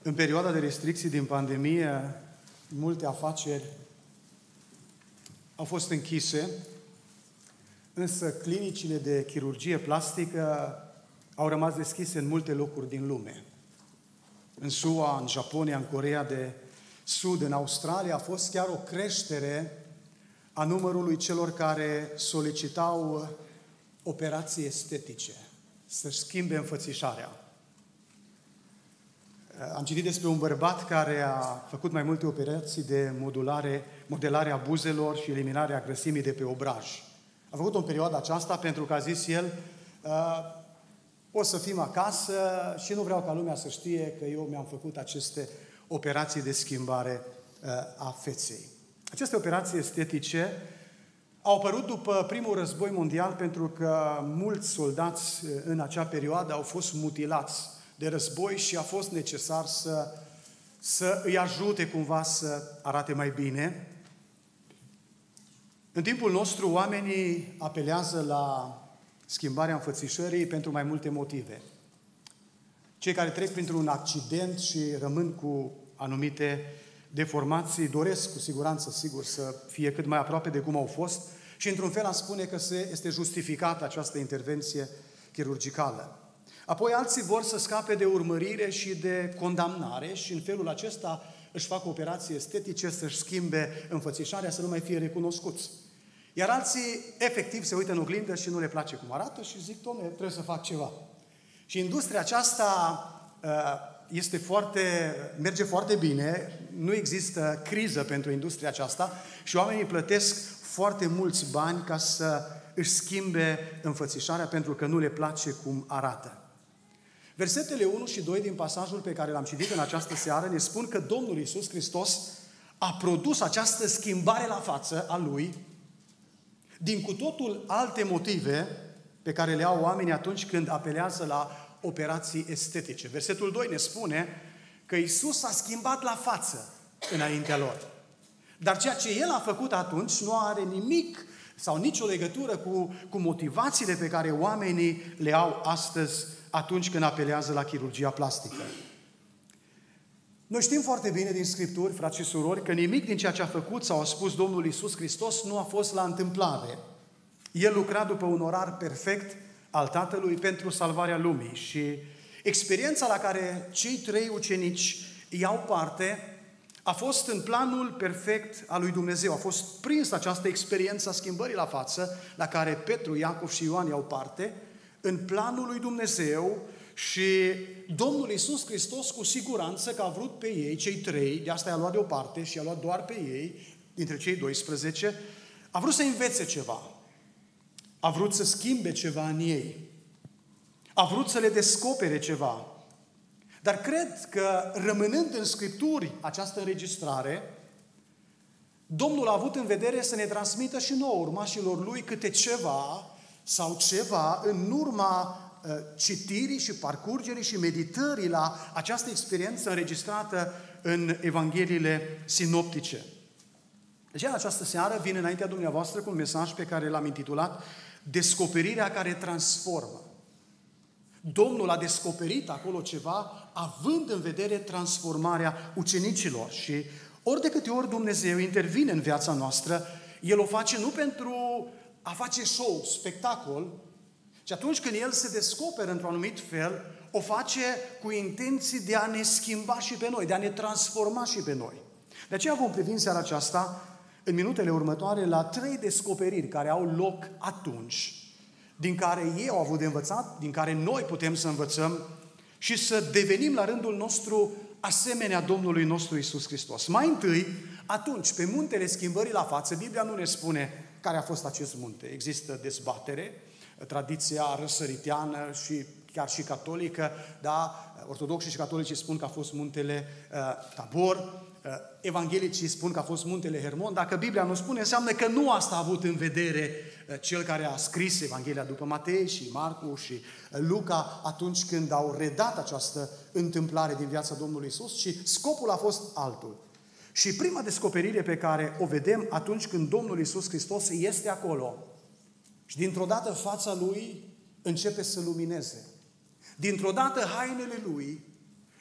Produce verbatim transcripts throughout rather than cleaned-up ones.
În perioada de restricții din pandemie, multe afaceri au fost închise, însă clinicile de chirurgie plastică au rămas deschise în multe locuri din lume. În S U A, în Japonia, în Coreea de Sud, în Australia, a fost chiar o creștere a numărului celor care solicitau operații estetice, să-și schimbe înfățișarea. Am citit despre un bărbat care a făcut mai multe operații de modulare, modelare a buzelor și eliminarea grăsimii de pe obraj. A făcut-o în perioada aceasta pentru că a zis el, o să fim acasă și nu vreau ca lumea să știe că eu mi-am făcut aceste operații de schimbare a feței. Aceste operații estetice au apărut după primul război mondial pentru că mulți soldați în acea perioadă au fost mutilați de război și a fost necesar să, să îi ajute cumva să arate mai bine. În timpul nostru, oamenii apelează la schimbarea înfățișării pentru mai multe motive. Cei care trec printr-un accident și rămân cu anumite deformații doresc cu siguranță, sigur, să fie cât mai aproape de cum au fost și într-un fel am spune că se, este justificată această intervenție chirurgicală. Apoi alții vor să scape de urmărire și de condamnare și în felul acesta își fac operații estetice, să-și schimbe înfățișarea, să nu mai fie recunoscuți. Iar alții, efectiv, se uită în oglindă și nu le place cum arată și zic, dom'le, trebuie să fac ceva. Și industria aceasta este foarte, merge foarte bine, nu există criză pentru industria aceasta și oamenii plătesc foarte mulți bani ca să își schimbe înfățișarea pentru că nu le place cum arată. Versetele unu și doi din pasajul pe care l-am citit în această seară ne spun că Domnul Iisus Hristos a produs această schimbare la față a Lui din cu totul alte motive pe care le au oamenii atunci când apelează la operații estetice. Versetul doi ne spune că Iisus a schimbat la față înaintea lor. Dar ceea ce El a făcut atunci nu are nimic sau nicio legătură cu, cu motivațiile pe care oamenii le au astăzi atunci când apelează la chirurgia plastică. Noi știm foarte bine din Scripturi, frați și surori, că nimic din ceea ce a făcut sau a spus Domnul Iisus Hristos nu a fost la întâmplare. El lucra după un orar perfect al Tatălui pentru salvarea lumii și experiența la care cei trei ucenici iau parte a fost în planul perfect al lui Dumnezeu. A fost prins această experiență a schimbării la față la care Petru, Iacov și Ioan iau parte în planul lui Dumnezeu și Domnul Iisus Hristos cu siguranță că a vrut pe ei, cei trei, de asta i-a luat deoparte și i-a luat doar pe ei, dintre cei doisprezece, a vrut să învețe ceva. A vrut să schimbe ceva în ei. A vrut să le descopere ceva. Dar cred că, rămânând în Scripturi această înregistrare, Domnul a avut în vedere să ne transmită și nouă, urmașilor Lui, câte ceva sau ceva în urma uh, citirii și parcurgerii și meditării la această experiență înregistrată în Evangheliile sinoptice. Deci, în această seară vin înaintea dumneavoastră cu un mesaj pe care l-am intitulat Descoperirea care transformă. Domnul a descoperit acolo ceva, având în vedere transformarea ucenicilor. Și ori de câte ori Dumnezeu intervine în viața noastră, El o face nu pentru a face show, spectacol, ci atunci când El se descoperă într-un anumit fel, o face cu intenții de a ne schimba și pe noi, de a ne transforma și pe noi. De aceea vom privi în seara aceasta, în minutele următoare, la trei descoperiri care au loc atunci, din care ei au avut de învățat, din care noi putem să învățăm și să devenim la rândul nostru asemenea Domnului nostru Iisus Hristos. Mai întâi, atunci, pe muntele schimbării la față, Biblia nu ne spune care a fost acest munte. Există dezbatere, tradiția răsăriteană și chiar și catolică, da, ortodoxi și catolicii spun că a fost muntele uh, Tabor, uh, evanghelicii spun că a fost muntele Hermon. Dacă Biblia nu spune, înseamnă că nu asta a avut în vedere uh, cel care a scris Evanghelia după Matei și Marcu și uh, Luca atunci când au redat această întâmplare din viața Domnului Iisus, și scopul a fost altul. Și prima descoperire pe care o vedem atunci când Domnul Iisus Hristos este acolo și dintr-o dată fața Lui începe să lumineze. Dintr-o dată hainele Lui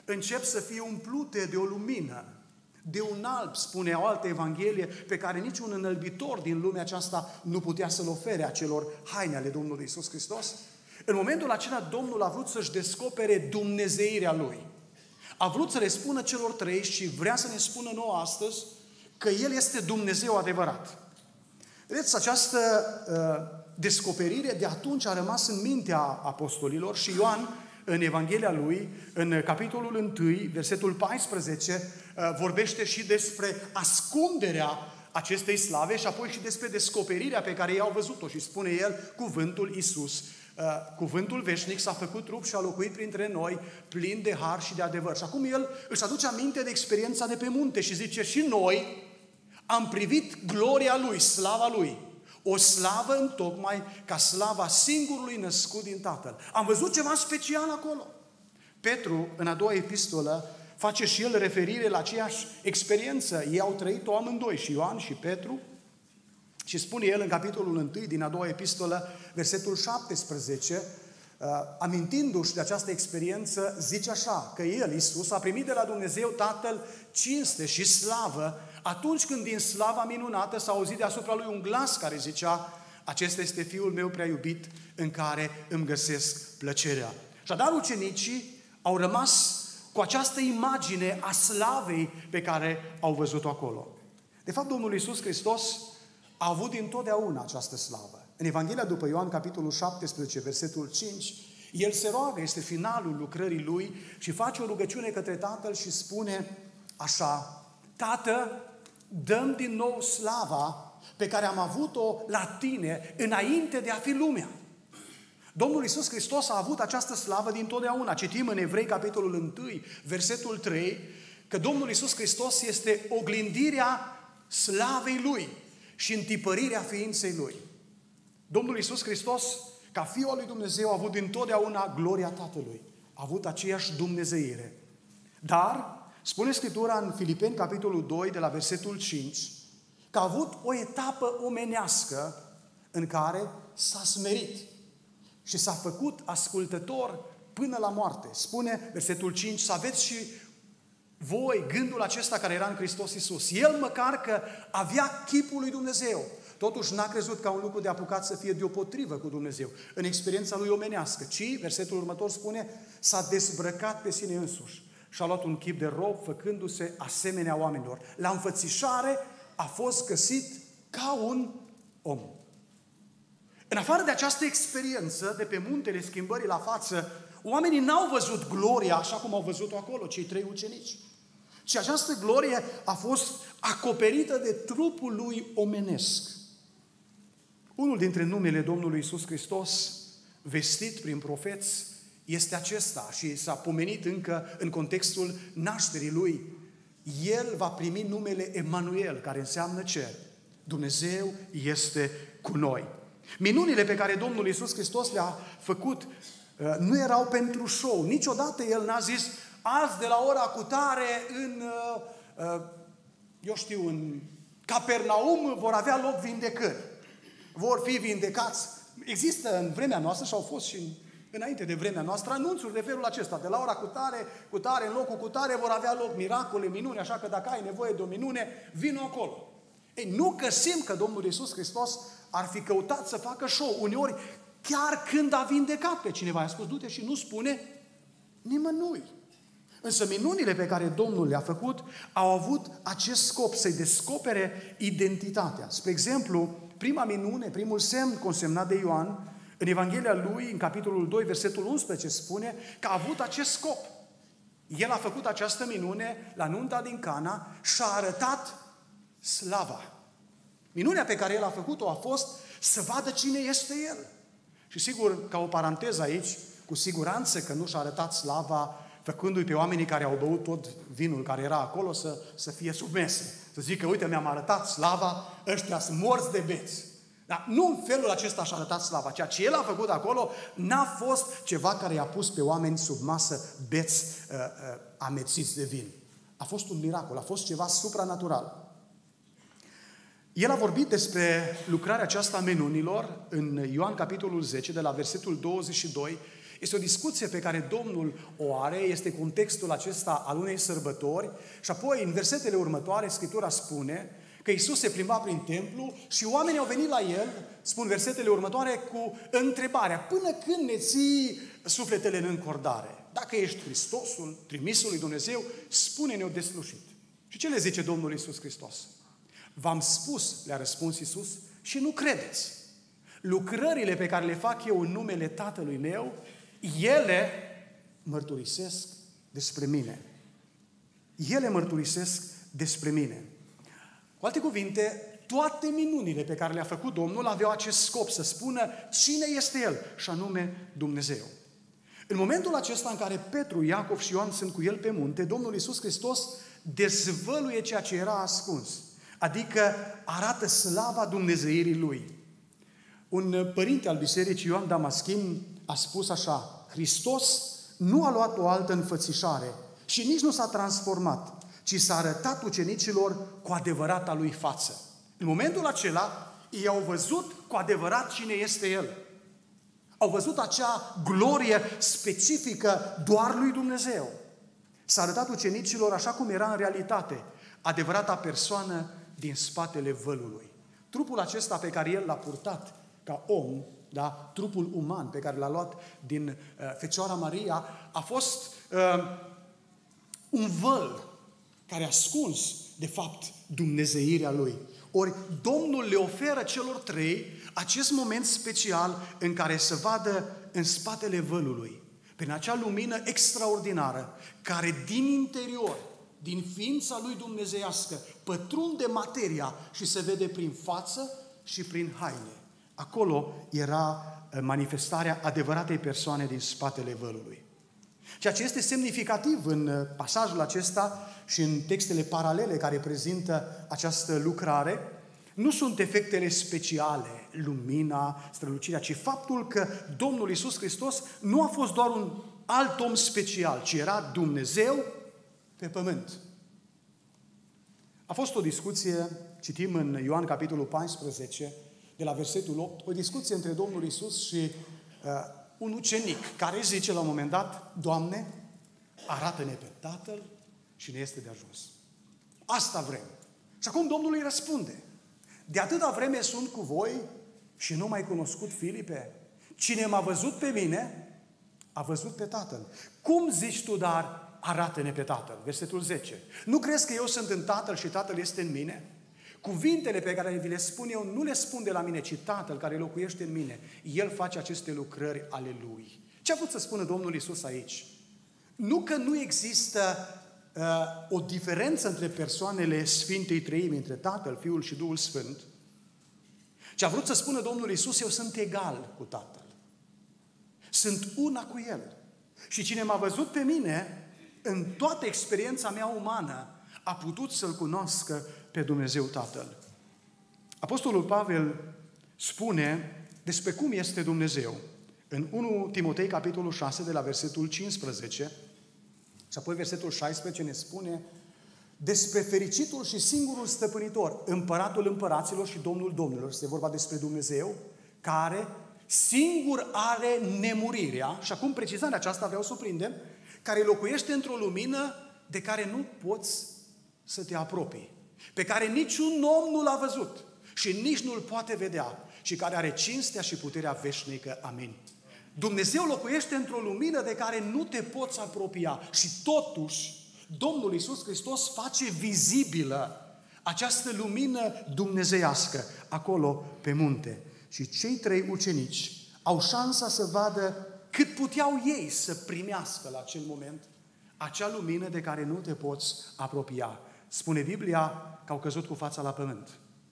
încep să fie umplute de o lumină, de un alb, spune o altă evanghelie, pe care niciun înălbitor din lumea aceasta nu putea să-l ofere acelor haine ale Domnului Iisus Hristos. În momentul acela, Domnul a vrut să-și descopere dumnezeirea Lui. A vrut să le spună celor trei și vrea să ne spună nouă astăzi că El este Dumnezeu adevărat. Vedeți, această uh, descoperire de atunci a rămas în mintea apostolilor și Ioan, în Evanghelia lui, în capitolul unu, versetul paisprezece, uh, vorbește și despre ascunderea acestei slave și apoi și despre descoperirea pe care ei au văzut-o și spune el, cuvântul Iisus. Uh, cuvântul veșnic s-a făcut trup și a locuit printre noi, plin de har și de adevăr. Și acum el își aduce aminte de experiența de pe munte și zice, și noi am privit gloria Lui, slava Lui, o slavă întocmai ca slava singurului născut din Tatăl. Am văzut ceva special acolo. Petru, în a doua epistolă, face și el referire la aceeași experiență. Ei au trăit-o amândoi, și Ioan și Petru, și spune el în capitolul unu din a doua epistolă, versetul șaptesprezece, uh, amintindu-și de această experiență, zice așa, că el, Iisus, a primit de la Dumnezeu Tatăl cinste și slavă atunci când din slava minunată s-a auzit deasupra lui un glas care zicea, acesta este Fiul meu prea iubit în care îmi găsesc plăcerea. Și dar ucenicii au rămas cu această imagine a slavei pe care au văzut-o acolo. De fapt, Domnul Iisus Hristos a avut dintotdeauna această slavă. În Evanghelia după Ioan, capitolul șaptesprezece, versetul cinci, El se roagă, este finalul lucrării Lui și face o rugăciune către Tatăl și spune așa, Tată, dă-mi din nou slava pe care am avut-o la Tine înainte de a fi lumea. Domnul Iisus Hristos a avut această slavă dintotdeauna. Citim în Evrei, capitolul unu, versetul trei, că Domnul Iisus Hristos este oglindirea slavei Lui și întipărirea ființei Lui. Domnul Iisus Hristos, ca Fiul al lui Dumnezeu, a avut dintotdeauna gloria Tatălui. A avut aceeași dumnezeire. Dar, spune Scriptura în Filipeni, capitolul doi, de la versetul cinci, că a avut o etapă omenească în care s-a smerit și s-a făcut ascultător până la moarte. Spune versetul cinci, să aveți și voi gândul acesta care era în Hristos Iisus. El măcar că avea chipul lui Dumnezeu, totuși n-a crezut ca un lucru de apucat să fie deopotrivă cu Dumnezeu în experiența lui omenească, ci, versetul următor spune, s-a dezbrăcat pe sine însuși și a luat un chip de rob făcându-se asemenea oamenilor. La înfățișare a fost găsit ca un om. În afară de această experiență de pe muntele schimbării la față, oamenii n-au văzut gloria așa cum au văzut-o acolo, cei trei ucenici. Și această glorie a fost acoperită de trupul lui omenesc. Unul dintre numele Domnului Iisus Hristos, vestit prin profeți, este acesta și s-a pomenit încă în contextul nașterii Lui. El va primi numele Emanuel, care înseamnă ce? Dumnezeu este cu noi. Minunile pe care Domnul Iisus Hristos le-a făcut nu erau pentru show. Niciodată El n-a zis, azi de la ora cutare în, eu știu, în Capernaum vor avea loc vindecări. Vor fi vindecați. Există în vremea noastră și au fost și în înainte de vremea noastră, anunțuri de felul acesta. De la ora cutare, cutare, în locul cutare vor avea loc miracole, minuni, așa că dacă ai nevoie de o minune, vino acolo. Ei, nu găsim că Domnul Iisus Hristos ar fi căutat să facă show. Uneori, chiar când a vindecat pe cineva, i-a spus, du-te și nu spune nimănui. Însă minunile pe care Domnul le-a făcut au avut acest scop, să-i descopere identitatea. Spre exemplu, prima minune, primul semn consemnat de Ioan, în Evanghelia lui, în capitolul doi, versetul unsprezece, spune că a avut acest scop. El a făcut această minune la nunta din Cana și a arătat slava. Minunea pe care el a făcut-o a fost să vadă cine este el. Și sigur, ca o paranteză aici, cu siguranță că nu și-a arătat slava făcându-i pe oamenii care au băut tot vinul care era acolo să, să fie submese. Să zică, uite, mi-am arătat slava, ăștia sunt morți de beți. Dar nu în felul acesta și-a arătat slava. Ceea ce el a făcut acolo n-a fost ceva care i-a pus pe oameni sub masă beți uh, uh, amețiți de vin. A fost un miracol, a fost ceva supranatural. El a vorbit despre lucrarea aceasta a minunilor în Ioan capitolul zece, de la versetul douăzeci și doi. Este o discuție pe care Domnul o are, este contextul acesta al unei sărbători și apoi în versetele următoare Scriptura spune că Iisus se plimba prin templu și oamenii au venit la El, spun versetele următoare, cu întrebarea: până când ne ții sufletele în încordare? Dacă ești Hristosul, trimisul lui Dumnezeu, spune-ne-o deslușit. Și ce le zice Domnul Iisus Hristos? V-am spus, le-a răspuns Iisus, și nu credeți. Lucrările pe care le fac eu în numele Tatălui meu, ele mărturisesc despre mine. Ele mărturisesc despre mine. Cu alte cuvinte, toate minunile pe care le-a făcut Domnul aveau acest scop, să spună cine este El, și anume Dumnezeu. În momentul acesta în care Petru, Iacov și Ioan sunt cu El pe munte, Domnul Iisus Hristos dezvăluie ceea ce era ascuns, adică arată slava dumnezeirii Lui. Un părinte al bisericii, Ioan Damaschin, a spus așa: Hristos nu a luat o altă înfățișare și nici nu s-a transformat, ci s-a arătat ucenicilor cu adevărata Lui față. În momentul acela, ei au văzut cu adevărat cine este El. Au văzut acea glorie specifică doar lui Dumnezeu. S-a arătat ucenicilor așa cum era în realitate, adevărata persoană din spatele vălului. Trupul acesta pe care El l-a purtat ca om, da, trupul uman pe care l-a luat din uh, Fecioara Maria, a fost uh, un văl care a ascuns, de fapt, dumnezeirea Lui. Ori Domnul le oferă celor trei acest moment special în care să vadă în spatele vălului, prin acea lumină extraordinară, care din interior, din ființa Lui dumnezeiască, pătrunde materia și se vede prin față și prin haine. Acolo era manifestarea adevăratei persoane din spatele vălului. Ceea ce este semnificativ în pasajul acesta și în textele paralele care prezintă această lucrare, nu sunt efectele speciale, lumina, strălucirea, ci faptul că Domnul Iisus Hristos nu a fost doar un alt om special, ci era Dumnezeu pe pământ. A fost o discuție, citim în Ioan capitolul paisprezece, de la versetul opt, o discuție între Domnul Iisus și uh, un ucenic care zice la un moment dat: Doamne, arată-ne pe Tatăl și ne este de ajuns. Asta vrem. Și acum Domnul îi răspunde: de atâta vreme sunt cu voi și nu m-ai cunoscut, Filipe? Cine m-a văzut pe mine, a văzut pe Tatăl. Cum zici tu, dar arată-ne pe Tatăl? Versetul zece. Nu crezi că eu sunt în Tatăl și Tatăl este în mine? Cuvintele pe care vi le spun eu nu le spun de la mine, ci Tatăl care locuiește în mine. El face aceste lucrări ale Lui. Ce a vrut să spună Domnul Iisus aici? Nu că nu există uh, o diferență între persoanele Sfintei Treimi, între Tatăl, Fiul și Duhul Sfânt. Ce a vrut să spună Domnul Iisus: eu sunt egal cu Tatăl. Sunt una cu El. Și cine m-a văzut pe mine, în toată experiența mea umană, a putut să-L cunoască pe Dumnezeu Tatăl. Apostolul Pavel spune despre cum este Dumnezeu în întâi Timotei, capitolul șase, de la versetul cincisprezece, și apoi versetul șaisprezece ne spune despre fericitul și singurul stăpânitor, împăratul împăraților și Domnul domnilor. Este vorba despre Dumnezeu care singur are nemurirea, și acum precizarea aceasta vreau să o prindem, care locuiește într-o lumină de care nu poți să te apropii, pe care niciun om nu l-a văzut și nici nu-l poate vedea, și care are cinstea și puterea veșnică. Amin. Dumnezeu locuiește într-o lumină de care nu te poți apropia și totuși Domnul Iisus Hristos face vizibilă această lumină dumnezeiască acolo pe munte. Și cei trei ucenici au șansa să vadă cât puteau ei să primească la acel moment acea lumină de care nu te poți apropia. Spune Biblia că au căzut cu fața la pământ.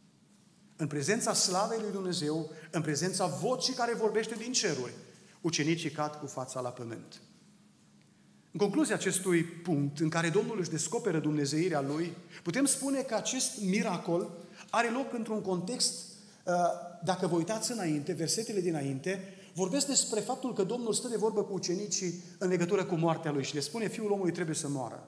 În prezența slavei lui Dumnezeu, în prezența vocii care vorbește din ceruri, ucenicii cad cu fața la pământ. În concluzia acestui punct, în care Domnul își descoperă dumnezeirea Lui, putem spune că acest miracol are loc într-un context, dacă vă uitați înainte, versetele dinainte, vorbesc despre faptul că Domnul stă de vorbă cu ucenicii în legătură cu moartea Lui și le spune: Fiul omului trebuie să moară.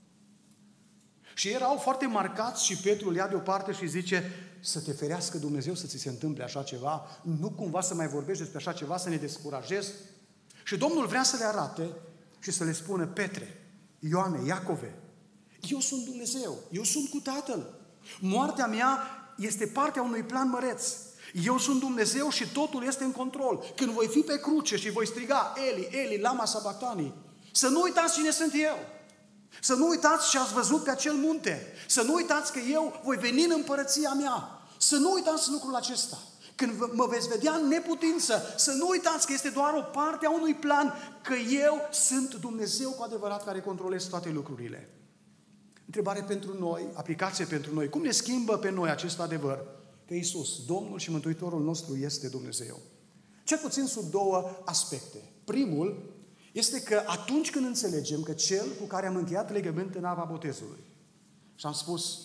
Și erau foarte marcați și Petru îl ia deoparte și zice: să te ferească Dumnezeu să ți se întâmple așa ceva, nu cumva să mai vorbești despre așa ceva, să ne descurajezi. Și Domnul vrea să le arate și să le spună: Petre, Ioane, Iacove, eu sunt Dumnezeu, eu sunt cu Tatăl. Moartea mea este partea unui plan măreț. Eu sunt Dumnezeu și totul este în control. Când voi fi pe cruce și voi striga: Eli, Eli, lama sabachthani, să nu uitați cine sunt eu. Să nu uitați ce ați văzut pe acel munte. Să nu uitați că eu voi veni în împărăția mea. Să nu uitați lucrul acesta. Când mă veți vedea în neputință, să nu uitați că este doar o parte a unui plan, că eu sunt Dumnezeu cu adevărat care controlez toate lucrurile. Întrebare pentru noi, aplicație pentru noi. Cum ne schimbă pe noi acest adevăr? Că Iisus, Domnul și Mântuitorul nostru, este Dumnezeu. Cel puțin sub două aspecte. Primul este că atunci când înțelegem că Cel cu care am încheiat legământ în apa botezului, și am spus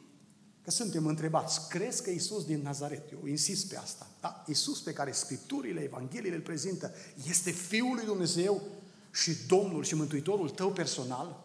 că suntem întrebați, crezi că Iisus din Nazaret, eu insist pe asta, da? Iisus pe care Scripturile, Evangheliile îl prezintă, este Fiul lui Dumnezeu și Domnul și Mântuitorul tău personal?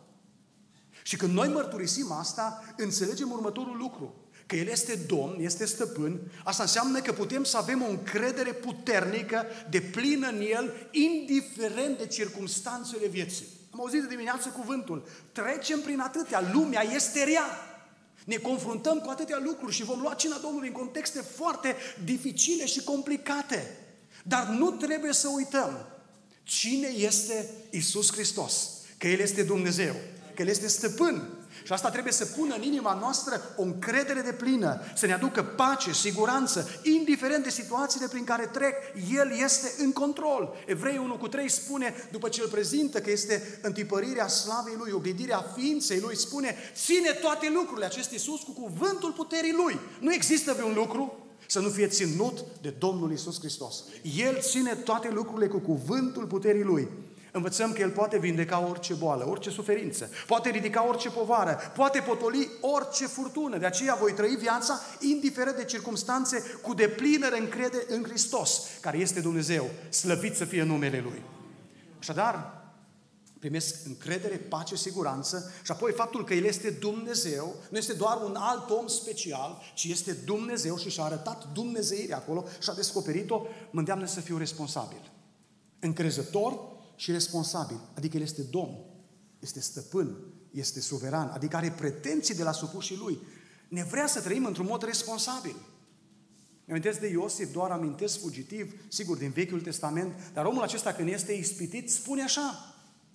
Și când noi mărturisim asta, înțelegem următorul lucru, că El este Domn, este Stăpân. Asta înseamnă că putem să avem o încredere puternică, deplină în El, indiferent de circumstanțele vieții. Am auzit de dimineață cuvântul, trecem prin atâtea, lumea este rea. Ne confruntăm cu atâtea lucruri și vom lua cina Domnului în contexte foarte dificile și complicate. Dar nu trebuie să uităm cine este Iisus Hristos, că El este Dumnezeu, că El este Stăpân. Și asta trebuie să pună în inima noastră o încredere deplină, să ne aducă pace, siguranță, indiferent de situațiile prin care trec, El este în control. Evrei unu cu trei spune, după ce îl prezintă că este întipărirea slavei Lui, oglindirea ființei Lui, spune: ține toate lucrurile acest Iisus cu cuvântul puterii Lui. Nu există vreun lucru să nu fie ținut de Domnul Iisus Hristos. El ține toate lucrurile cu cuvântul puterii Lui. Învățăm că El poate vindeca orice boală, orice suferință, poate ridica orice povară, poate potoli orice furtună. De aceea voi trăi viața, indiferent de circumstanțe, cu deplină încredere în Hristos, care este Dumnezeu, slăvit să fie numele Lui. Așadar, primesc încredere, pace, siguranță și apoi faptul că El este Dumnezeu, nu este doar un alt om special, ci este Dumnezeu și și-a arătat dumnezeirea acolo și a descoperit-o, mă îndeamnă să fiu responsabil, încrezător și responsabil, adică El este Domn, este Stăpân, este suveran, adică are pretenții de la supușii Lui. Ne vrea să trăim într-un mod responsabil. Mi-amintesc de Iosif, doar amintesc fugitiv, sigur, din Vechiul Testament, dar omul acesta când este ispitit spune așa: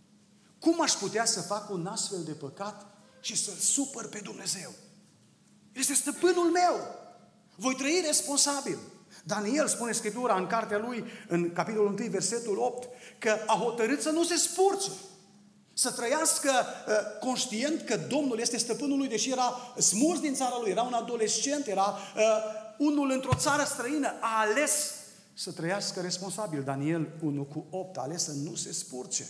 cum aș putea să fac un astfel de păcat și să-L supăr pe Dumnezeu? Este Stăpânul meu, voi trăi responsabil. Daniel spune Scriptura în cartea lui, în capitolul unu, versetul opt, că a hotărât să nu se spurce, să trăiască uh, conștient că Domnul este stăpânul lui, deși era smuls din țara lui, era un adolescent, era uh, unul într-o țară străină, a ales să trăiască responsabil. Daniel unu cu opt, a ales să nu se spurce.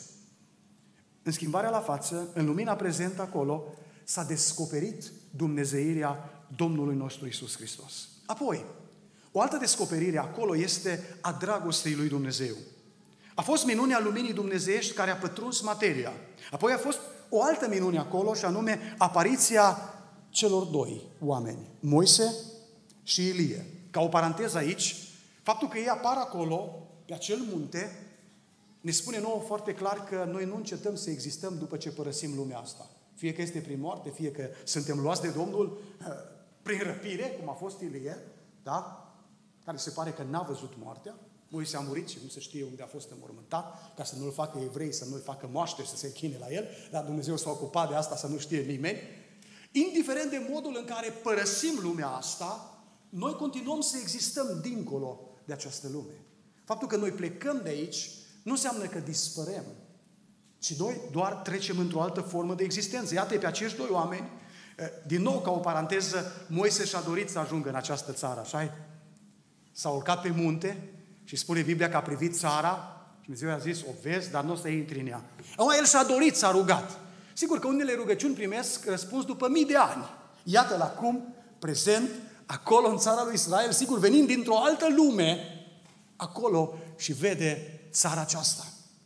În schimbarea la față, în lumina prezentă acolo, s-a descoperit dumnezeirea Domnului nostru Iisus Hristos. Apoi, o altă descoperire acolo este a dragostei lui Dumnezeu. A fost minunea luminii dumnezeiești care a pătruns materia. Apoi a fost o altă minune acolo și anume apariția celor doi oameni, Moise și Ilie. Ca o paranteză aici, faptul că ei apar acolo, pe acel munte, ne spune nouă foarte clar că noi nu încetăm să existăm după ce părăsim lumea asta. Fie că este prin moarte, fie că suntem luați de Domnul prin răpire, cum a fost Ilie, da? Care se pare că n-a văzut moartea. Moise a murit și nu se știe unde a fost înmormântat, ca să nu-l facă evrei, să nu-i facă moaște, să se închine la el, dar Dumnezeu s-a ocupat de asta, să nu știe nimeni. Indiferent de modul în care părăsim lumea asta, noi continuăm să existăm dincolo de această lume. Faptul că noi plecăm de aici nu înseamnă că dispărem, ci noi doar trecem într-o altă formă de existență. Iată, pe acești doi oameni, din nou, ca o paranteză, Moise și-a dorit să ajungă în această țară, așa? S-a urcat pe munte și spune Biblia că a privit țara și Dumnezeu i-a zis: o vezi, dar nu o să intri în ea. Acum el și-a dorit, s-a rugat. Sigur că unele rugăciuni primesc răspuns după mii de ani. Iată-l acum, prezent, acolo în țara lui Israel, sigur, venind dintr-o altă lume, acolo și vede țara aceasta.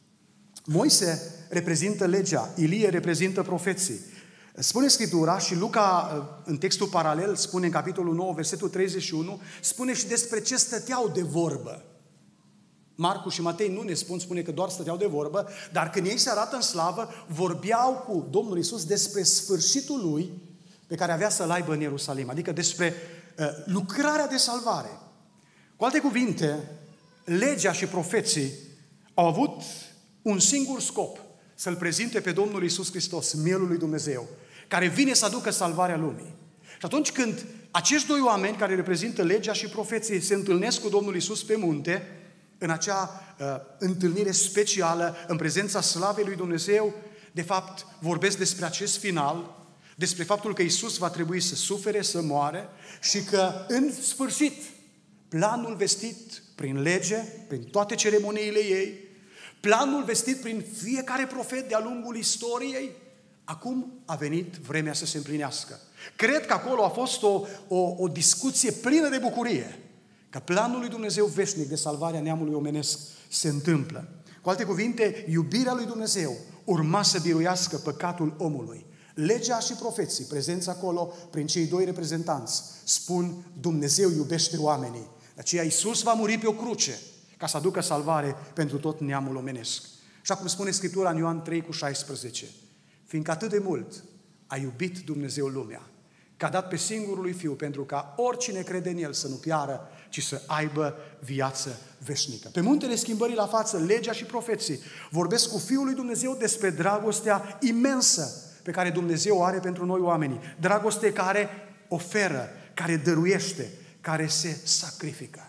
Moise reprezintă legea, Ilie reprezintă profeții. Spune Scriptura și Luca, în textul paralel, spune în capitolul nouă, versetul treizeci și unu, spune și despre ce stăteau de vorbă. Marcu și Matei nu ne spun, spune că doar stăteau de vorbă, dar când ei se arată în slavă, vorbeau cu Domnul Iisus despre sfârșitul Lui pe care avea să-l aibă în Ierusalim, adică despre uh, lucrarea de salvare. Cu alte cuvinte, legea și profeții au avut un singur scop, să-L prezinte pe Domnul Iisus Hristos, Mielul lui Dumnezeu, care vine să aducă salvarea lumii. Și atunci când acești doi oameni care reprezintă legea și profeții se întâlnesc cu Domnul Iisus pe munte, în acea uh, întâlnire specială, în prezența slavei lui Dumnezeu, de fapt vorbesc despre acest final, despre faptul că Iisus va trebui să sufere, să moare și că în sfârșit planul vestit prin lege, prin toate ceremoniile ei, planul vestit prin fiecare profet de-a lungul istoriei, acum a venit vremea să se împlinească. Cred că acolo a fost o, o, o discuție plină de bucurie, că planul lui Dumnezeu veșnic de salvarea neamului omenesc se întâmplă. Cu alte cuvinte, iubirea lui Dumnezeu urma să biruiască păcatul omului. Legea și profeții, prezenți acolo prin cei doi reprezentanți, spun Dumnezeu iubește oamenii. De aceea Iisus va muri pe o cruce ca să aducă salvare pentru tot neamul omenesc. Așa cum spune Scriptura în Ioan trei cu șaisprezece, fiindcă atât de mult a iubit Dumnezeu lumea, că a dat pe singurul lui Fiu, pentru ca oricine crede în El să nu piară, ci să aibă viață veșnică. Pe muntele schimbării la față, legea și profeții vorbesc cu Fiul lui Dumnezeu despre dragostea imensă pe care Dumnezeu o are pentru noi oamenii. Dragoste care oferă, care dăruiește, care se sacrifică.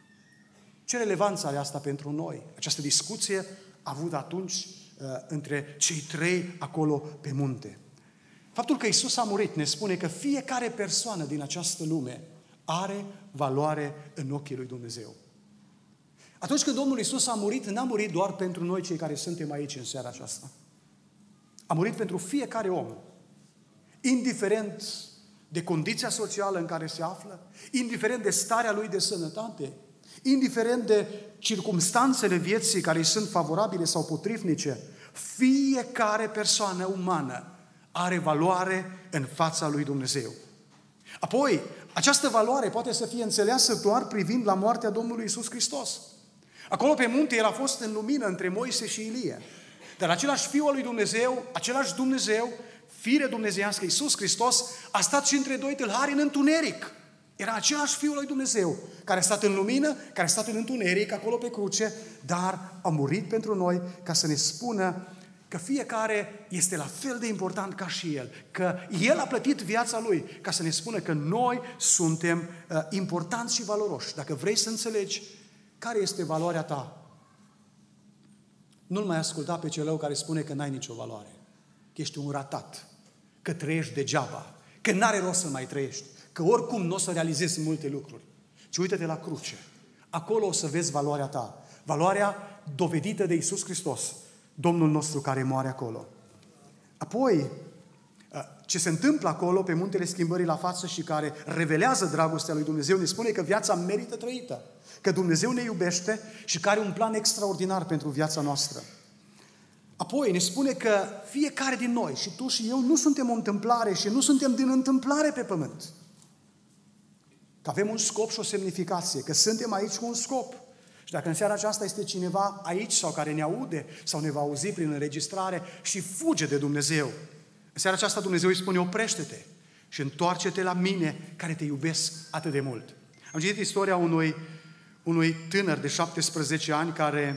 Ce relevanță are asta pentru noi? Această discuție a avut atunci uh, între cei trei acolo pe munte. Faptul că Iisus a murit ne spune că fiecare persoană din această lume are valoare în ochii lui Dumnezeu. Atunci când Domnul Iisus a murit, n-a murit doar pentru noi cei care suntem aici în seara aceasta. A murit pentru fiecare om, indiferent de condiția socială în care se află, indiferent de starea lui de sănătate, indiferent de circumstanțele vieții care îi sunt favorabile sau potrivnice, fiecare persoană umană are valoare în fața lui Dumnezeu. Apoi, această valoare poate să fie înțeleasă doar privind la moartea Domnului Iisus Hristos. Acolo pe munte el a fost în lumină între Moise și Ilie. Dar același Fiul al lui Dumnezeu, același Dumnezeu, fire dumnezeiască, Iisus Hristos, a stat și între doi tâlhari în întuneric. Era același Fiul al lui Dumnezeu, care a stat în lumină, care a stat în întuneric, acolo pe cruce, dar a murit pentru noi ca să ne spună că fiecare este la fel de important ca și El, că El a plătit viața Lui ca să ne spună că noi suntem uh, importanți și valoroși. Dacă vrei să înțelegi care este valoarea ta, nu-l mai asculta pe cel rău care spune că n-ai nicio valoare, că ești un ratat, că trăiești degeaba, că n-are rost să mai trăiești, că oricum nu o să realizezi multe lucruri. Ci uită-te la cruce. Acolo o să vezi valoarea ta. Valoarea dovedită de Iisus Hristos, Domnul nostru care moare acolo. Apoi, ce se întâmplă acolo pe muntele schimbării la față și care revelează dragostea lui Dumnezeu, ne spune că viața merită trăită, că Dumnezeu ne iubește și că are un plan extraordinar pentru viața noastră. Apoi ne spune că fiecare din noi, și tu și eu, nu suntem o întâmplare și nu suntem din întâmplare pe pământ. Că avem un scop și o semnificație, că suntem aici cu un scop. Și dacă în seara aceasta este cineva aici sau care ne aude sau ne va auzi prin înregistrare și fuge de Dumnezeu, în seara aceasta Dumnezeu îi spune: oprește-te și întoarce-te la mine care te iubesc atât de mult. Am citit istoria unui, unui tânăr de șaptesprezece ani care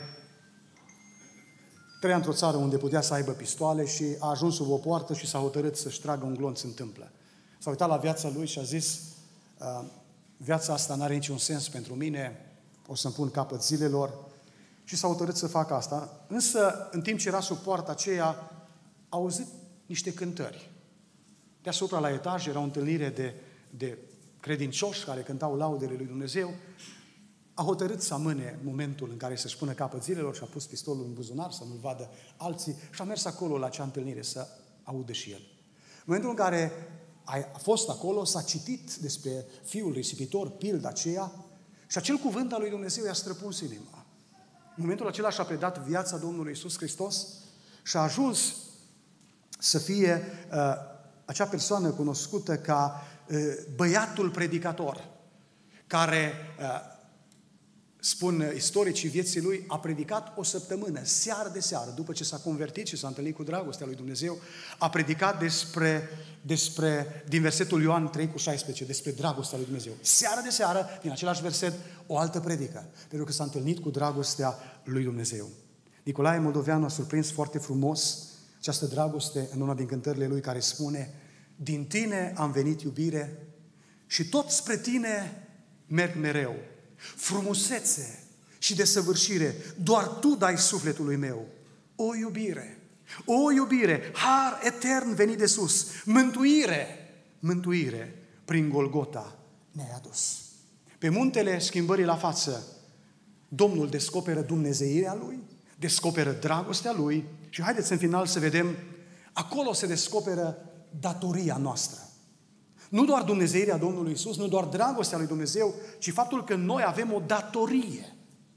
trăia într-o țară unde putea să aibă pistoale și a ajuns sub o poartă și s-a hotărât să-și tragă un glonț în tâmplă. S-a uitat la viața lui și a zis: viața asta n-are niciun sens pentru mine, o să-mi pun capăt zilelor, și s-a hotărât să facă asta. Însă, în timp ce era sub poarta aceea, a auzit niște cântări. Deasupra, la etaj, era o întâlnire de, de credincioși care cântau laudele lui Dumnezeu. A hotărât să amâne momentul în care să-și pună capăt zilelor și a pus pistolul în buzunar să nu-l vadă alții și a mers acolo la acea întâlnire să audă și el. În momentul în care a fost acolo, s-a citit despre fiul risipitor, pilda aceea, și acel cuvânt al lui Dumnezeu i-a străpuns inima. În momentul acela și-a predat viața Domnului Iisus Hristos și a ajuns să fie uh, acea persoană cunoscută ca uh, băiatul predicator, care uh, spun istoricii vieții lui, a predicat o săptămână, seară de seară, după ce s-a convertit și s-a întâlnit cu dragostea lui Dumnezeu, a predicat despre, despre din versetul Ioan trei cu șaisprezece, despre dragostea lui Dumnezeu. Seară de seară, din același verset, o altă predică, pentru că s-a întâlnit cu dragostea lui Dumnezeu. Nicolae Moldoveanu a surprins foarte frumos această dragoste în una din cântările lui, care spune: din tine am venit, iubire, și tot spre tine merg mereu. Frumusețe și desăvârșire doar tu dai sufletului meu. O iubire, o iubire, har etern venit de sus, mântuire, mântuire prin Golgota ne-ai adus. Pe muntele schimbării la față, Domnul descoperă dumnezeirea Lui, descoperă dragostea Lui și haideți în final să vedem, acolo se descoperă datoria noastră. Nu doar dumnezeirea Domnului Iisus, nu doar dragostea lui Dumnezeu, ci faptul că noi avem o datorie.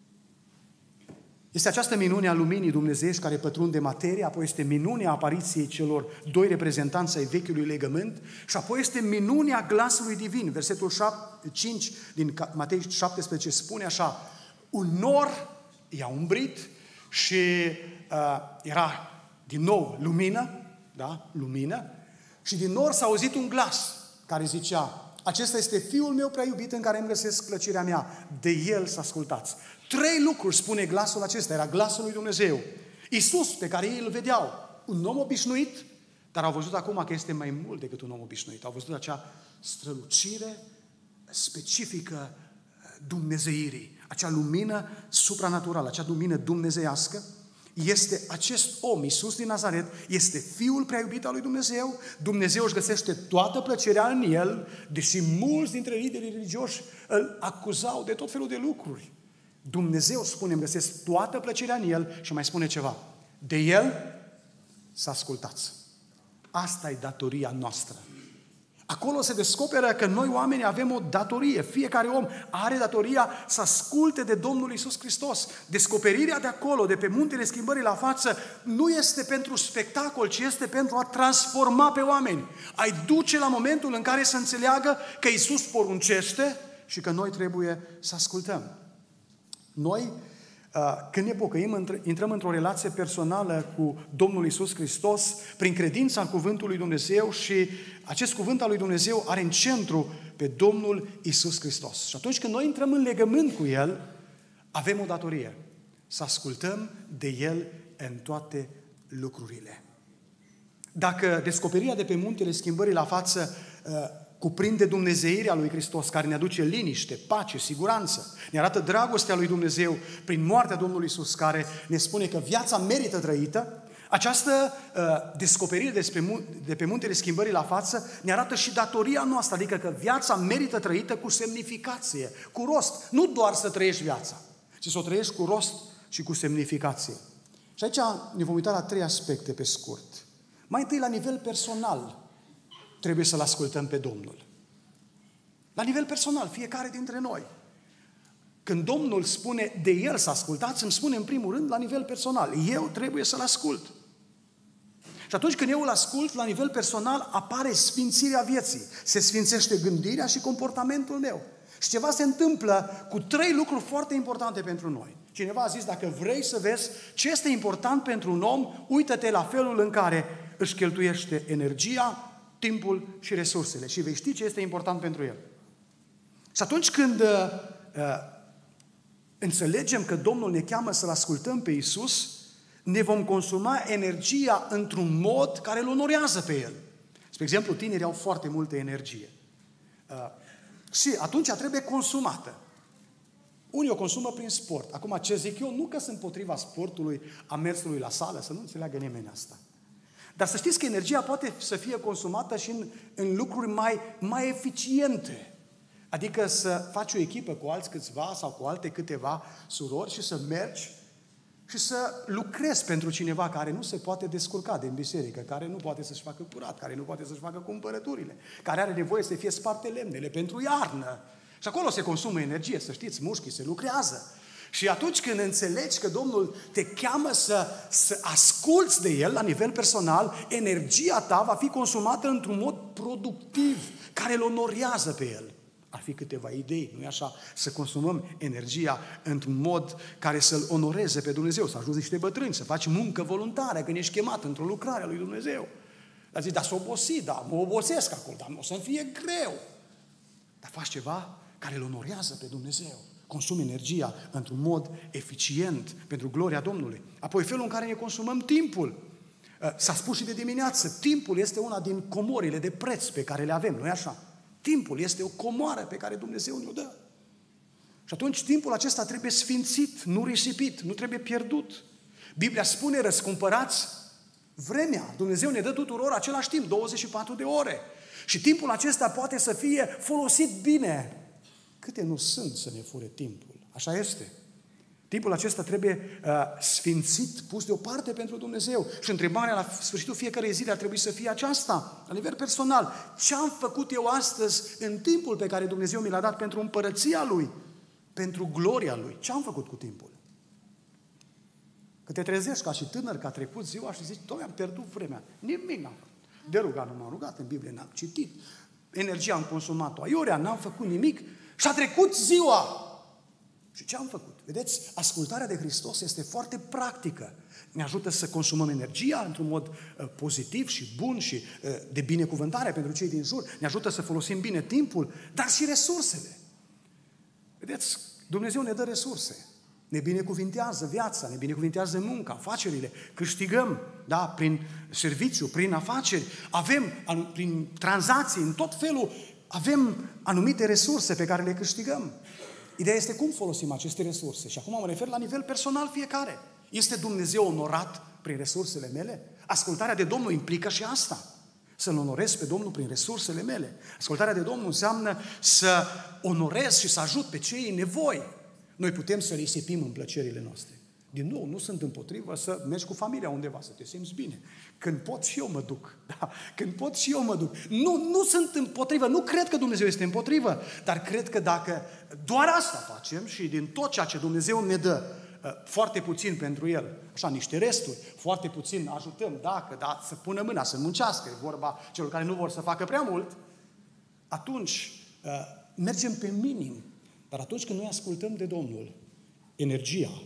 Este această minune a luminii dumnezeiești care pătrunde materia, apoi este minunea apariției celor doi reprezentanți ai vechiului legământ și apoi este minunea glasului divin. Versetul cinci din Matei șaptesprezece spune așa: un nor i-a umbrit și uh, era din nou lumină, da? Lumină, și din nor s-a auzit un glas care zicea: acesta este Fiul meu prea iubit în care îmi găsesc plăcerea mea, de El să ascultați. Trei lucruri spune glasul acesta, era glasul lui Dumnezeu. Iisus, pe care ei îl vedeau, un om obișnuit, dar au văzut acum că este mai mult decât un om obișnuit. Au văzut acea strălucire specifică dumnezeirii, acea lumină supranaturală, acea lumină dumnezeiască. Este acest om, Iisus din Nazaret, este Fiul prea iubit al lui Dumnezeu. Dumnezeu își găsește toată plăcerea în El, deși mulți dintre liderii religioși îl acuzau de tot felul de lucruri. Dumnezeu, spune, îmi găsesc toată plăcerea în El și mai spune ceva: de El să ascultați. Asta e datoria noastră. Acolo se descoperă că noi oameni avem o datorie. Fiecare om are datoria să asculte de Domnul Iisus Hristos. Descoperirea de acolo, de pe muntele schimbării la față, nu este pentru spectacol, ci este pentru a transforma pe oameni. Ai duce la momentul în care să înțeleagă că Iisus poruncește și că noi trebuie să ascultăm. Noi, când ne pocăim, intrăm într-o relație personală cu Domnul Iisus Hristos prin credința în cuvântul lui Dumnezeu și acest cuvânt al lui Dumnezeu are în centru pe Domnul Iisus Hristos. Și atunci când noi intrăm în legământ cu El, avem o datorie: să ascultăm de El în toate lucrurile. Dacă descoperirea de pe muntele schimbării la față cuprinde dumnezeirea lui Hristos, care ne aduce liniște, pace, siguranță, ne arată dragostea lui Dumnezeu prin moartea Domnului Iisus, care ne spune că viața merită trăită, această uh, descoperire despre, de pe muntele schimbării la față ne arată și datoria noastră, adică că viața merită trăită cu semnificație, cu rost. Nu doar să trăiești viața, ci să o trăiești cu rost și cu semnificație. Și aici ne vom uita la trei aspecte pe scurt. Mai întâi, la nivel personal, trebuie să-L ascultăm pe Domnul. La nivel personal, fiecare dintre noi. Când Domnul spune de El să ascultați, îmi spune în primul rând la nivel personal. Eu trebuie să-L ascult. Și atunci când eu îl ascult, la nivel personal, apare sfințirea vieții. Se sfințește gândirea și comportamentul meu. Și ceva se întâmplă cu trei lucruri foarte importante pentru noi. Cineva a zis, dacă vrei să vezi ce este important pentru un om, uită-te la felul în care își cheltuiește energia, timpul și resursele și vei ști ce este important pentru el. Și atunci când uh, înțelegem că Domnul ne cheamă să-L ascultăm pe Iisus, ne vom consuma energia într-un mod care îl onorează pe El. Spre exemplu, tinerii au foarte multă energie. Uh, și atunci trebuie consumată. Unii o consumă prin sport. Acum, ce zic eu? Nu că sunt împotriva sportului, a mersului la sală, să nu înțeleagă nimeni asta. Dar să știți că energia poate să fie consumată și în, în lucruri mai, mai eficiente. Adică să faci o echipă cu alți câțiva sau cu alte câteva surori și să mergi și să lucrezi pentru cineva care nu se poate descurca din biserică, care nu poate să-și facă curat, care nu poate să-și facă cumpărăturile, care are nevoie să fie sparte lemnele pentru iarnă. Și acolo se consumă energie, să știți, mușchii, se lucrează. Și atunci când înțelegi că Domnul te cheamă să, să asculți de El la nivel personal, energia ta va fi consumată într-un mod productiv, care îl onorează pe El. Ar fi câteva idei, nu-i așa? Să consumăm energia într-un mod care să-L onoreze pe Dumnezeu, să ajungi niște bătrâni, să faci muncă voluntară când ești chemat într-o lucrare a lui Dumnezeu. Dar zici, dar s-o obosi, da, mă obosesc acolo, dar nu o să-mi fie greu. Dar faci ceva care îl onorează pe Dumnezeu. Consumi energia într-un mod eficient pentru gloria Domnului. Apoi felul în care ne consumăm timpul. S-a spus și de dimineață, timpul este una din comorile de preț pe care le avem, nu-i așa? Timpul este o comoară pe care Dumnezeu ne-o dă. Și atunci timpul acesta trebuie sfințit, nu risipit, nu trebuie pierdut. Biblia spune, răscumpărați vremea. Dumnezeu ne dă tuturor același timp, douăzeci și patru de ore. Și timpul acesta poate să fie folosit bine. Câte nu sunt să ne fure timpul? Așa este. Timpul acesta trebuie uh, sfințit, pus deoparte pentru Dumnezeu. Și întrebarea la sfârșitul fiecărei zile ar trebui să fie aceasta, la nivel personal. Ce am făcut eu astăzi în timpul pe care Dumnezeu mi l-a dat pentru împărăția Lui, pentru gloria Lui? Ce am făcut cu timpul? Că te trezești ca și tânăr, că a trecut ziua și zici, Doamne, am pierdut vremea. Nimic n-am făcut. De rugat nu m-am rugat, în Biblie n-am citit. Energia am consumat-o aiurea, n-am făcut nimic și a trecut ziua. Și ce am făcut? Vedeți, ascultarea de Hristos este foarte practică. Ne ajută să consumăm energia într-un mod uh, pozitiv și bun și uh, de binecuvântare pentru cei din jur. Ne ajută să folosim bine timpul, dar și resursele. Vedeți, Dumnezeu ne dă resurse. Ne binecuvintează viața, ne binecuvintează munca, afacerile, câștigăm, da, prin serviciu, prin afaceri, avem, prin tranzacții, în tot felul, avem anumite resurse pe care le câștigăm. Ideea este cum folosim aceste resurse. Și acum mă refer la nivel personal fiecare. Este Dumnezeu onorat prin resursele mele? Ascultarea de Domnul implică și asta. Să-L onorez pe Domnul prin resursele mele. Ascultarea de Domnul înseamnă să onorez și să ajut pe cei în nevoi. Noi putem să risipim în plăcerile noastre. Din nou, nu sunt împotrivă să mergi cu familia undeva, să te simți bine. Când pot și eu mă duc. Da? Când pot și eu mă duc. Nu, nu sunt împotrivă, nu cred că Dumnezeu este împotrivă, dar cred că dacă doar asta facem și din tot ceea ce Dumnezeu ne dă, foarte puțin pentru El, așa, niște resturi, foarte puțin ajutăm, dacă, da, să pună mâna, să muncească, e vorba celor care nu vor să facă prea mult, atunci mergem pe minim. Dar atunci când noi ascultăm de Domnul, energia,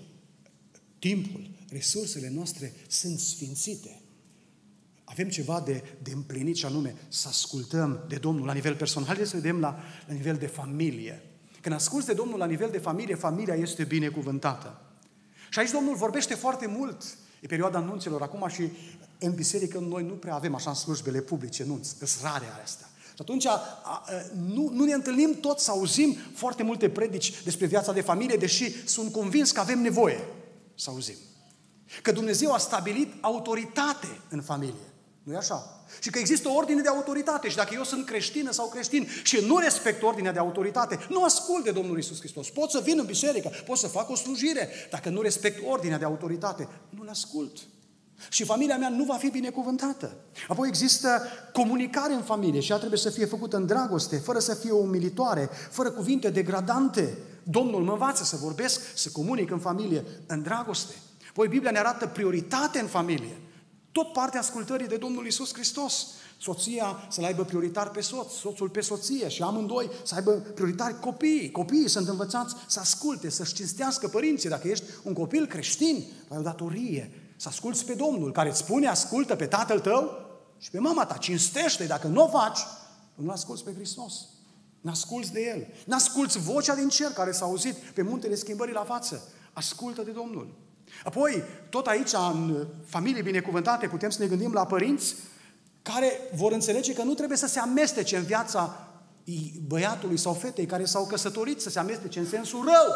timpul, resursele noastre sunt sfințite. Avem ceva de, de împlinit și anume să ascultăm de Domnul la nivel personal. Haideți să vedem la, la nivel de familie. Când asculți de Domnul la nivel de familie, familia este binecuvântată. Și aici Domnul vorbește foarte mult. E perioada anunților acum și în biserică noi nu prea avem așa în slujbele publice nunți. Sunt rare astea. Și atunci a, a, nu, nu ne întâlnim tot să auzim foarte multe predici despre viața de familie, deși sunt convins că avem nevoie să auzim. Că Dumnezeu a stabilit autoritate în familie. Nu-i așa? Și că există o ordine de autoritate și dacă eu sunt creștină sau creștin și nu respect ordinea de autoritate, nu ascult de Domnul Iisus Hristos. Pot să vin în biserică, pot să fac o slujire. Dacă nu respect ordinea de autoritate, nu-l ascult. Și familia mea nu va fi binecuvântată. Apoi există comunicare în familie și ea trebuie să fie făcută în dragoste, fără să fie umilitoare, fără cuvinte degradante. Domnul mă învață să vorbesc, să comunic în familie, în dragoste. Apoi Biblia ne arată prioritate în familie. Tot partea ascultării de Domnul Iisus Hristos. Soția să-l aibă prioritar pe soț, soțul pe soție și amândoi să aibă prioritari copiii. Copiii sunt învățați să asculte, să-și cinstească părinții. Dacă ești un copil creștin, ai o datorie să asculți pe Domnul, care îți spune, ascultă pe tatăl tău și pe mama ta, cinstește. Dacă nu o faci, nu asculți pe Hristos. N-asculți de El. N-asculți vocea din cer care s-a auzit pe muntele schimbării la față. Ascultă de Domnul. Apoi, tot aici, în familii binecuvântate, putem să ne gândim la părinți care vor înțelege că nu trebuie să se amestece în viața băiatului sau fetei care s-au căsătorit, să se amestece în sensul rău,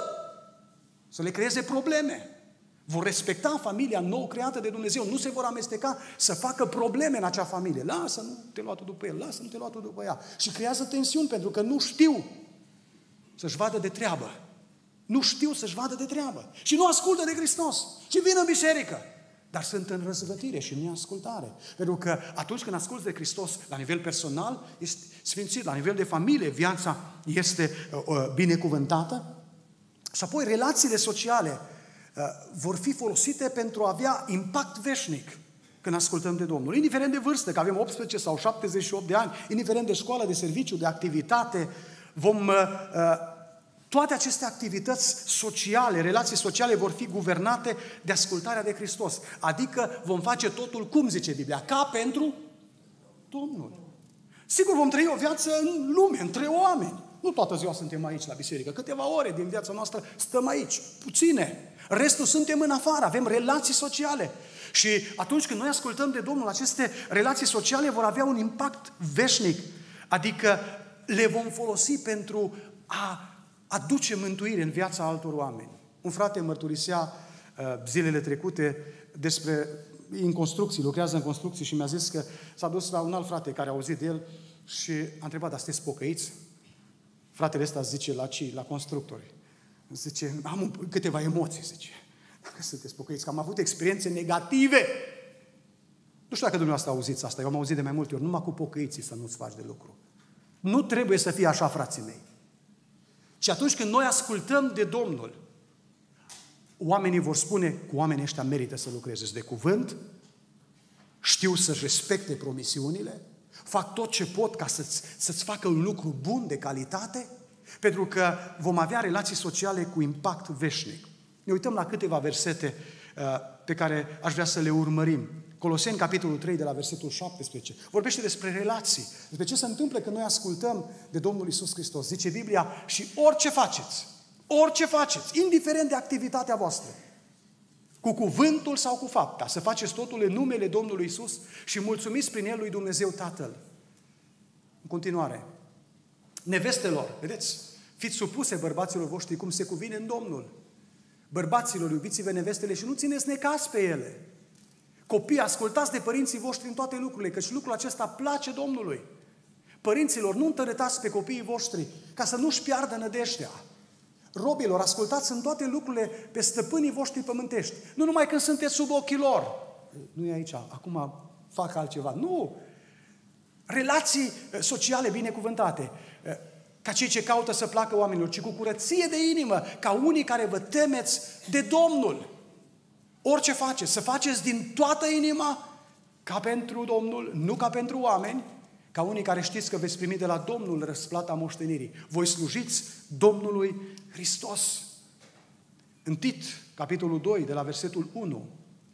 să le creeze probleme. Vor respecta familia nou creată de Dumnezeu, nu se vor amesteca să facă probleme în acea familie. Lasă, nu te lua tu după el, lasă, nu te lua tu după ea. Și creează tensiuni pentru că nu știu să-și vadă de treabă. Nu știu să-și vadă de treabă. Și nu ascultă de Hristos. Și vin în biserică. Dar sunt în răzvătire și în neascultare. Pentru că atunci când asculți de Hristos la nivel personal, este sfințit. La nivel de familie, viața este uh, binecuvântată. Și apoi relațiile sociale uh, vor fi folosite pentru a avea impact veșnic când ascultăm de Domnul. Indiferent de vârstă, că avem optsprezece sau șaptezeci și opt de ani, indiferent de școală, de serviciu, de activitate, Vom, uh, toate aceste activități sociale, relații sociale vor fi guvernate de ascultarea de Hristos. Adică vom face totul, cum zice Biblia, ca pentru Domnul. Sigur, vom trăi o viață în lume, între oameni. Nu toată ziua suntem aici la biserică. Câteva ore din viața noastră stăm aici, puține. Restul suntem în afară, avem relații sociale. Și atunci când noi ascultăm de Domnul, aceste relații sociale vor avea un impact veșnic. Adică le vom folosi pentru a aduce mântuire în viața altor oameni. Un frate mărturisea uh, zilele trecute despre în construcții, lucrează în construcții și mi-a zis că s-a dus la un alt frate care a auzit de el și a întrebat, dar sunteți pocăiți? Fratele ăsta zice, la ce? La constructori. Zice, am câteva emoții, zice. Dacă sunteți pocăiți, că am avut experiențe negative. Nu știu dacă dumneavoastră auziți asta, eu am auzit de mai multe ori, numai cu pocăiții să nu-ți faci de lucru. Nu trebuie să fie așa, frații mei. Și atunci când noi ascultăm de Domnul, oamenii vor spune, cu oamenii ăștia merită să lucreze de cuvânt, știu să-și respecte promisiunile, fac tot ce pot ca să-ți, să-ți facă un lucru bun, de calitate, pentru că vom avea relații sociale cu impact veșnic. Ne uităm la câteva versete uh, pe care aș vrea să le urmărim. Coloseni, capitolul trei, de la versetul șaptesprezece, vorbește despre relații, despre ce se întâmplă când noi ascultăm de Domnul Iisus Hristos. Zice Biblia, și orice faceți, orice faceți, indiferent de activitatea voastră, cu cuvântul sau cu fapta, să faceți totul în numele Domnului Iisus și mulțumiți prin El lui Dumnezeu Tatăl. În continuare, nevestelor, vedeți, fiți supuse bărbaților voștri cum se cuvine în Domnul. Bărbaților, iubiți-vă nevestele și nu țineți necaz pe ele. Copii, ascultați de părinții voștri în toate lucrurile, căci lucrul acesta place Domnului. Părinților, nu întărătați pe copiii voștri ca să nu-și piardă nădejdea. Robilor, ascultați în toate lucrurile pe stăpânii voștri pământești. Nu numai când sunteți sub ochii lor. Nu e aici, acum fac altceva. Nu! Relații sociale binecuvântate, ca cei ce caută să placă oamenilor, ci cu curăție de inimă, ca unii care vă temeți de Domnul. Orice faceți, să faceți din toată inima, ca pentru Domnul, nu ca pentru oameni, ca unii care știți că veți primi de la Domnul răsplata moștenirii. Voi slujiți Domnului Hristos. În Tit, capitolul doi, de la versetul unu,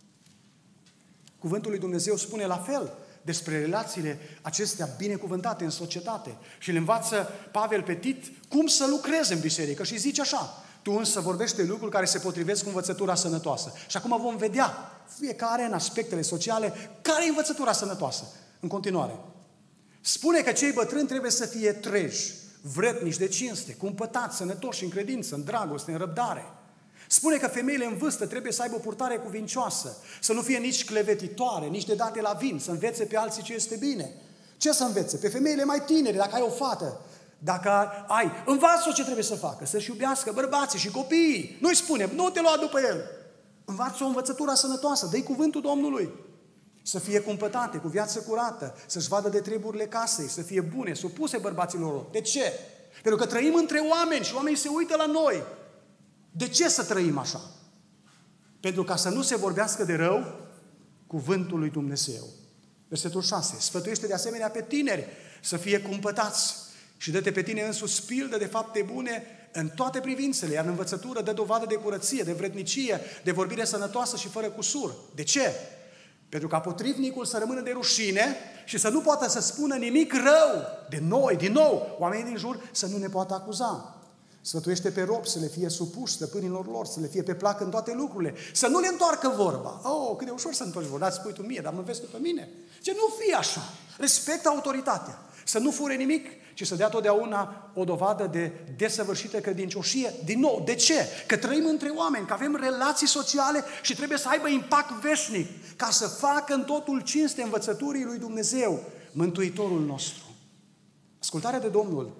cuvântul lui Dumnezeu spune la fel despre relațiile acestea binecuvântate în societate. Și îl învață Pavel pe Tit cum să lucreze în biserică și zice așa, tu însă vorbești de lucruri care se potrivesc cu învățătura sănătoasă. Și acum vom vedea fiecare în aspectele sociale care e învățătura sănătoasă. În continuare, spune că cei bătrâni trebuie să fie treji, vrednici de cinste, cumpătați, sănătoși în credință, în dragoste, în răbdare. Spune că femeile în vârstă trebuie să aibă o purtare cuvincioasă, să nu fie nici clevetitoare, nici de date la vin, să învețe pe alții ce este bine. Ce să învețe? Pe femeile mai tinere, dacă ai o fată, dacă ai, învață-o ce trebuie să facă, să-și iubească bărbații și copiii. Nu-i spunem, nu te lua după el. Învață o învățătură sănătoasă, dă-i cuvântul Domnului. Să fie cumpătate, cu viață curată, să-și vadă de treburile casei, să fie bune, supuse bărbaților lor. De ce? Pentru că trăim între oameni și oamenii se uită la noi. De ce să trăim așa? Pentru ca să nu se vorbească de rău cuvântul lui Dumnezeu. Versetul șase. Sfătuiește de asemenea pe tineri să fie cumpătați și dă-te pe tine însuți pildă de fapte bune în toate privințele, iar în învățătură dă dovadă de curăție, de vrednicie, de vorbire sănătoasă și fără cusur. De ce? Pentru ca potrivnicul să rămână de rușine și să nu poată să spună nimic rău de noi, din nou, oamenii din jur să nu ne poată acuza. Sfătuiește pe robi să le fie supuși stăpânilor lor, să le fie pe plac în toate lucrurile, să nu le întoarcă vorba. Oh, cât de ușor să întorci vorba, dați spui tu mie, dar mă vezi tu pe mine. Ce nu fie așa. Respectă autoritatea. Să nu fure nimic, ci să dea totdeauna o dovadă de desăvârșită credincioșie. Din nou, de ce? Că trăim între oameni, că avem relații sociale și trebuie să aibă impact veșnic, ca să facă în totul cinste învățăturii lui Dumnezeu, Mântuitorul nostru. Ascultarea de Domnul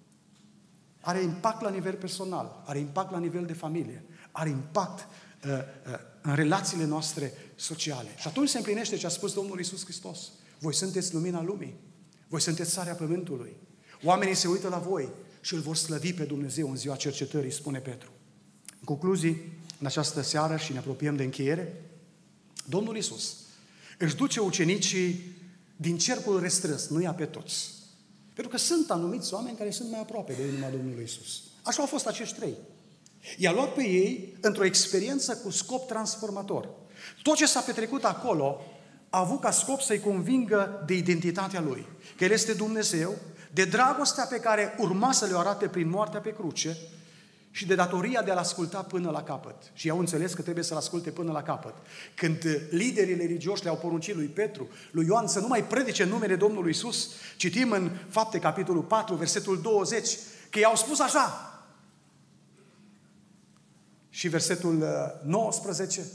are impact la nivel personal, are impact la nivel de familie, are impact uh, uh, în relațiile noastre sociale. Și atunci se împlinește ce a spus Domnul Iisus Hristos. Voi sunteți lumina lumii, voi sunteți sarea pământului. Oamenii se uită la voi și îl vor slăvi pe Dumnezeu în ziua cercetării, spune Petru. În concluzii, în această seară și ne apropiem de încheiere, Domnul Iisus își duce ucenicii din cercul restrâns, nu ia pe toți. Pentru că sunt anumiți oameni care sunt mai aproape de inima Domnului Iisus. Așa au fost acești trei. I-a luat pe ei într-o experiență cu scop transformator. Tot ce s-a petrecut acolo a avut ca scop să-i convingă de identitatea Lui. Că El este Dumnezeu, de dragostea pe care urma să le arate prin moartea pe cruce și de datoria de a-L asculta până la capăt. Și i-au înțeles că trebuie să-L asculte până la capăt. Când liderii religioși le-au poruncit lui Petru, lui Ioan să nu mai predice în numele Domnului Iisus, citim în Fapte, capitolul patru, versetul douăzeci, că i-au spus așa. Și versetul nouăsprezece,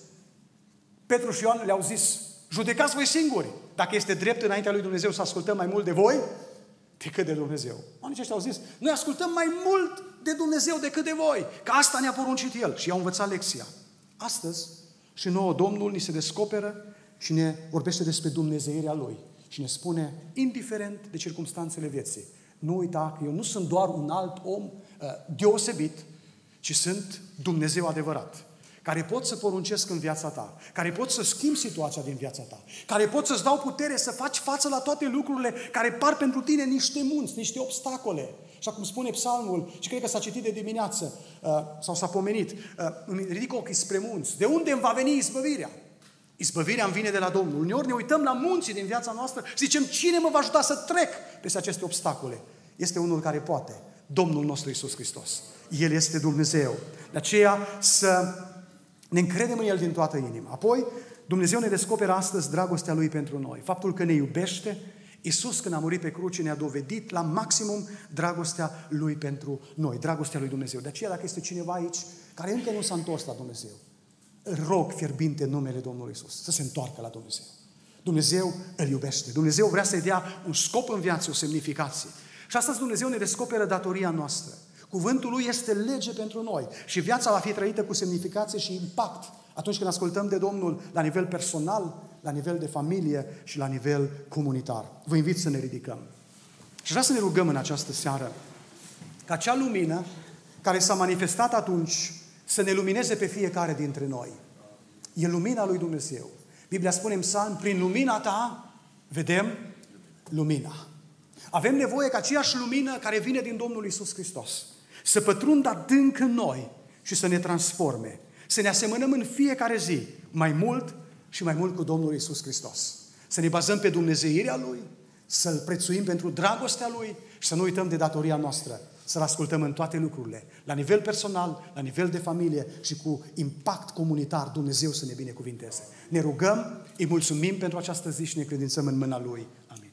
Petru și Ioan le-au zis, judecați voi singuri, dacă este drept înaintea lui Dumnezeu să ascultăm mai mult de voi decât de Dumnezeu. Oamenii ăștia au zis, noi ascultăm mai mult de Dumnezeu decât de voi, că asta ne-a poruncit El și i-au învățat lecția. Astăzi și nouă Domnul ni se descoperă și ne vorbește despre dumnezeirea Lui și ne spune, indiferent de circumstanțele vieții, nu uita că eu nu sunt doar un alt om uh, deosebit, ci sunt Dumnezeu adevărat, care pot să poruncesc în viața ta, care pot să schimb situația din viața ta, care pot să-ți dau putere să faci față la toate lucrurile care par pentru tine niște munți, niște obstacole. Așa cum spune psalmul, și cred că s-a citit de dimineață, uh, sau s-a pomenit, uh, îmi ridic ochii spre munți. De unde îmi va veni izbăvirea? Izbăvirea îmi vine de la Domnul. Uneori ne uităm la munții din viața noastră și zicem, cine mă va ajuta să trec peste aceste obstacole? Este unul care poate, Domnul nostru Iisus Hristos. El este Dumnezeu. De aceea să ne încredem în El din toată inima. Apoi, Dumnezeu ne descoperă astăzi dragostea Lui pentru noi. Faptul că ne iubește, Iisus când a murit pe cruce ne-a dovedit la maximum dragostea Lui pentru noi, dragostea Lui Dumnezeu. De aceea, dacă este cineva aici care încă nu s-a întors la Dumnezeu, îl rog fierbinte în numele Domnului Iisus să se întoarcă la Dumnezeu. Dumnezeu îl iubește. Dumnezeu vrea să-i dea un scop în viață, o semnificație. Și astăzi Dumnezeu ne descoperă datoria noastră. Cuvântul Lui este lege pentru noi și viața va fi trăită cu semnificație și impact atunci când ascultăm de Domnul la nivel personal, la nivel de familie și la nivel comunitar. Vă invit să ne ridicăm. Și vreau să ne rugăm în această seară ca acea lumină care s-a manifestat atunci să ne lumineze pe fiecare dintre noi. E lumina lui Dumnezeu. Biblia spune în Psalm, prin lumina ta vedem lumina. Avem nevoie ca aceeași lumină care vine din Domnul Iisus Hristos să pătrundă adânc în noi și să ne transforme. Să ne asemănăm în fiecare zi mai mult și mai mult cu Domnul Iisus Hristos. Să ne bazăm pe dumnezeirea Lui, să-L prețuim pentru dragostea Lui și să nu uităm de datoria noastră, să-L ascultăm în toate lucrurile, la nivel personal, la nivel de familie și cu impact comunitar, Dumnezeu să ne binecuvinteze. Ne rugăm, îi mulțumim pentru această zi și ne credințăm în mâna Lui. Amin.